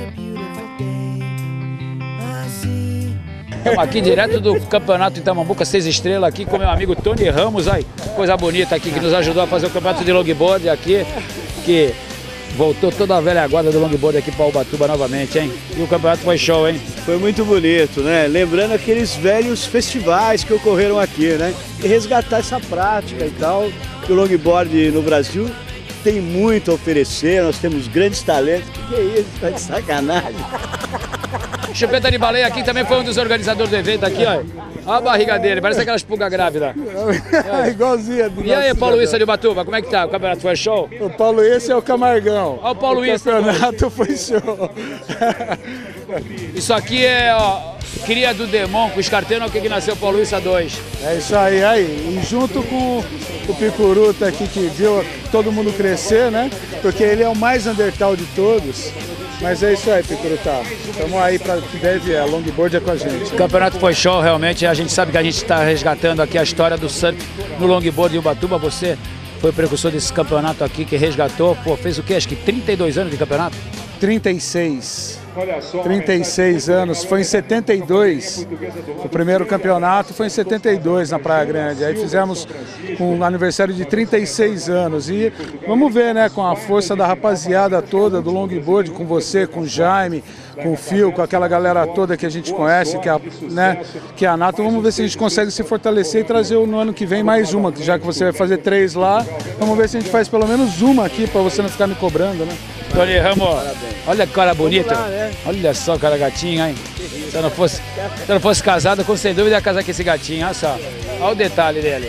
Estamos aqui direto do Campeonato Itamambuca 6 estrelas aqui com meu amigo Tony Ramos, aí, coisa bonita aqui que nos ajudou a fazer o campeonato de longboard aqui, que voltou toda a velha guarda do longboard aqui para Ubatuba novamente, hein? E o campeonato foi show, hein? Foi muito bonito, né? Lembrando aqueles velhos festivais que ocorreram aqui, né? E resgatar essa prática e tal, que o longboard no Brasil tem muito a oferecer, nós temos grandes talentos. Que é isso? Tá de sacanagem. Chupeta de Baleia aqui também foi um dos organizadores do evento aqui, ó. Olha a barriga dele, parece aquelas pulgas grávidas. É igualzinha. E aí, Paulo Issa de Ubatuba, como é que tá? O campeonato foi show? O Paulo Issa é o Camargão. Olha o Paulo Issa. O campeonato foi show. Isso aqui é, ó, cria do Demon, com o escarteiro, que nasceu o Paulo Issa 2. É isso aí. E junto com o Picuruta aqui, que viu todo mundo crescer, né? Porque ele é o mais undertal de todos. Mas é isso aí, Picuruta. Estamos aí para que deve a longboard é com a gente. O campeonato foi show, realmente. A gente sabe que a gente está resgatando aqui a história do surf no longboard de Ubatuba. Você foi o precursor desse campeonato aqui, que resgatou. Pô, fez o quê? Acho que 32 anos de campeonato? 36. 36 anos, foi em 72, o primeiro campeonato foi em 72 na Praia Grande, aí fizemos um aniversário de 36 anos e vamos ver, né, com a força da rapaziada toda do longboard, com você, com o Jaime, com o Phil, com aquela galera toda que a gente conhece, que é a Nato, vamos ver se a gente consegue se fortalecer e trazer no ano que vem mais uma, já que você vai fazer 3 lá, vamos ver se a gente faz pelo menos uma aqui para você não ficar me cobrando, né? Tony Ramos, olha que cara bonita, olha só cara gatinho, hein? Se eu não fosse casado, com sem dúvida ia casar com esse gatinho, olha só, olha o detalhe dele.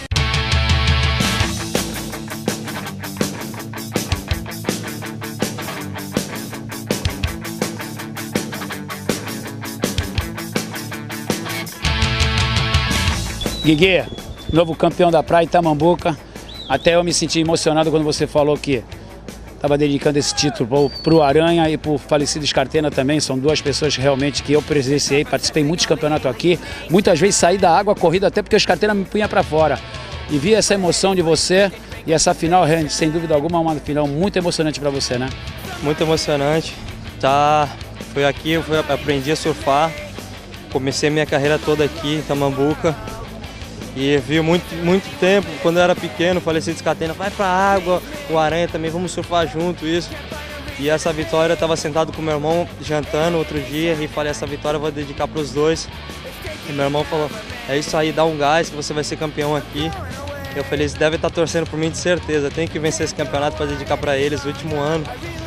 Guigui, novo campeão da praia Itamambuca, até eu me senti emocionado quando você falou que estava dedicando esse título para o Aranha e para o falecido Escartena também. São duas pessoas realmente que eu presenciei, participei em muitos campeonatos aqui. Muitas vezes saí da água corrida até porque o Escartena me punha para fora. E vi essa emoção de você e essa final, sem dúvida alguma, uma final muito emocionante para você, né? Muito emocionante. Foi aqui, eu aprendi a surfar. Comecei minha carreira toda aqui em Itamambuca. E vi muito tempo, quando eu era pequeno, falecido Escartena, vai pra água, o Aranha também, vamos surfar junto, isso. E essa vitória, eu estava sentado com meu irmão, jantando outro dia, e falei, essa vitória eu vou dedicar pros dois. E meu irmão falou, é isso aí, dá um gás, que você vai ser campeão aqui. Eu falei, eles devem estar torcendo por mim de certeza, eu tenho que vencer esse campeonato para dedicar para eles, no último ano.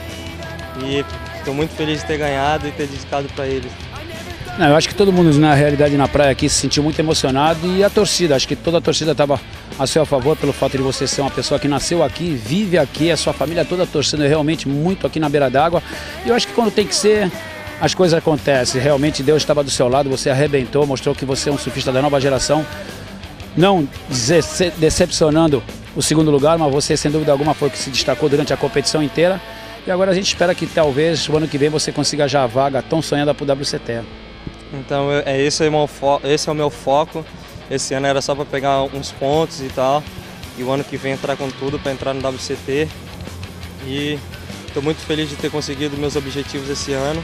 E estou muito feliz de ter ganhado e ter dedicado para eles. Não, eu acho que todo mundo, na realidade, na praia aqui se sentiu muito emocionado e a torcida, acho que toda a torcida estava a seu favor pelo fato de você ser uma pessoa que nasceu aqui, vive aqui, a sua família toda torcendo realmente muito aqui na beira d'água. E eu acho que quando tem que ser, as coisas acontecem. Realmente Deus estava do seu lado, você arrebentou, mostrou que você é um surfista da nova geração, não decepcionando o segundo lugar, mas você sem dúvida alguma foi o que se destacou durante a competição inteira. E agora a gente espera que talvez o ano que vem você consiga já a vaga tão sonhada para o WCT. Então esse é o meu foco. Esse ano era só para pegar uns pontos e tal. E o ano que vem entrar com tudo para entrar no WCT. E estou muito feliz de ter conseguido meus objetivos esse ano.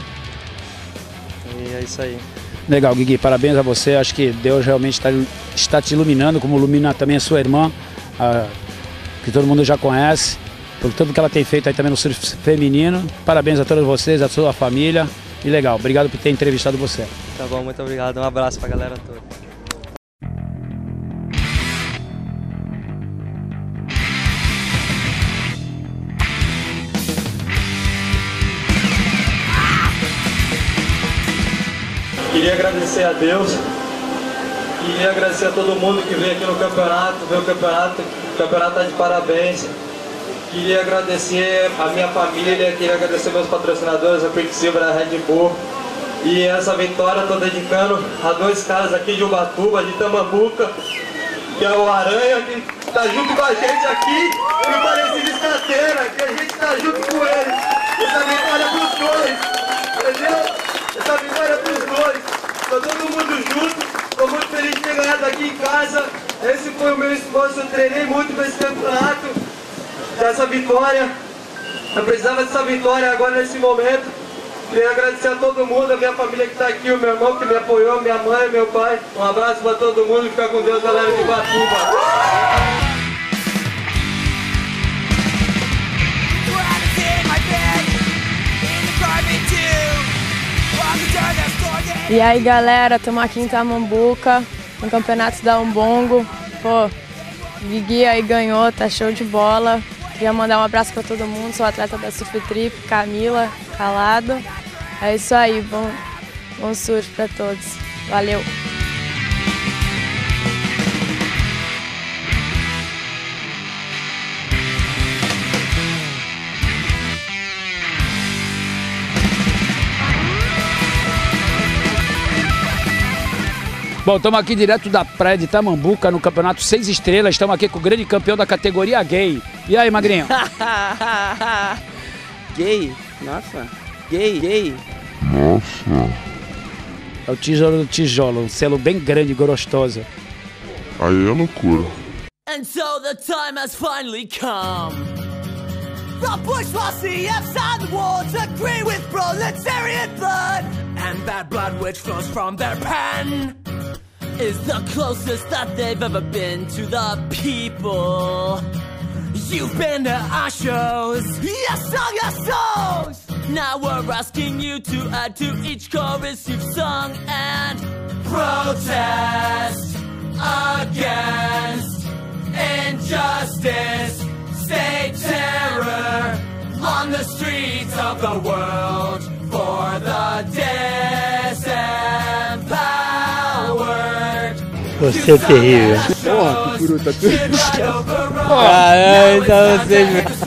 E é isso aí. Legal, Guigui, parabéns a você. Acho que Deus realmente está te iluminando, como ilumina também a sua irmã, que todo mundo já conhece, por tudo que ela tem feito aí também no surf feminino. Parabéns a todos vocês, a sua família. E legal, obrigado por ter entrevistado você. Tá bom, muito obrigado. Um abraço pra galera toda. Queria agradecer a Deus, queria agradecer a todo mundo que veio aqui no campeonato, o campeonato tá de parabéns. Queria agradecer a minha família, queria agradecer meus patrocinadores, a Pink Silver, a Red Bull. E essa vitória estou dedicando a dois caras aqui de Ubatuba, de Itamambuca, que é o Aranha, que está junto com a gente aqui, e o falecido Escartena, que a gente está junto com eles. Essa vitória é pros dois, entendeu? Essa vitória é pros dois. Estou todo mundo junto, estou muito feliz de ter ganhado aqui em casa. Esse foi o meu esforço, eu treinei muito para esse campeonato, dessa vitória. Eu precisava dessa vitória agora nesse momento. Queria agradecer a todo mundo, a minha família que está aqui, o meu irmão que me apoiou, minha mãe, meu pai. Um abraço para todo mundo e fica com Deus, galera de Ubatuba. E aí galera, estamos aqui em Tamambuca, no campeonato da Umbongo. Pô, Gui aí ganhou, tá show de bola. Queria mandar um abraço para todo mundo, sou atleta da Surf Trip, Camila, Calado. É isso aí, bom surf para todos. Valeu! Bom, estamos aqui direto da praia de Tamambuca, no campeonato 6 estrelas. Estamos aqui com o grande campeão da categoria gay. E aí, magrinho? Gay? Nossa. Gay. Nossa. É o tijolo do tijolo, um selo bem grande e gostoso. Aí é loucura. And so the time has finally come. The bourgeoisie outside the walls agree with proletariat blood. And that blood which flows from their pen is the closest that they've ever been to the people. You've been to our shows, yes, sung our songs. Now we're asking you to add to each chorus you've sung and protest against injustice, state terror on the streets of the world for the disempowered. Você é terrível. Porra, que fruta tudo. Caralho, então vocês...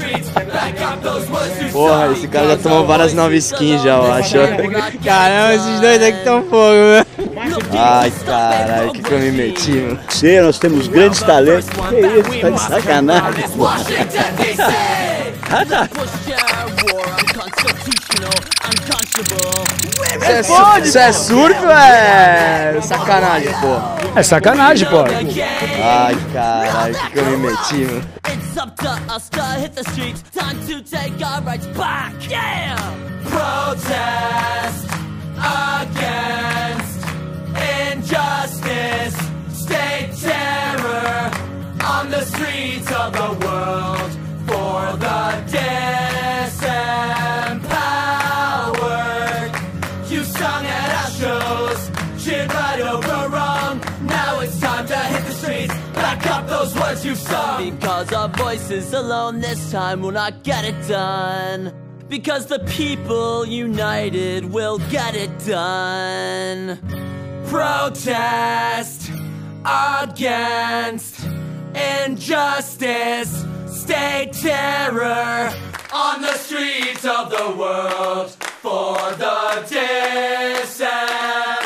Porra, esse cara já tomou várias 9 skins já, eu acho. Caramba, esses dois aqui tão fogo, né? Ai, caralho, que eu me meti, mano. Nós temos grandes talentos. Que isso, tá de sacanagem, pô. Isso é surf ou é sacanagem, pô? É sacanagem, pô. Ai, caralho, que eu me meti, mano. It's up to us to hit the streets. Time to take our rights back. Yeah! Protest against injustice, state terror on the streets of the world for the disempowered. You sung at our shows, cheered right over wrong. Now it's time to hit the streets. Back up those words you've sung. Because our voices alone this time will not get it done. Because the people united will get it done. Protest against injustice, state terror on the streets of the world for the disempowered.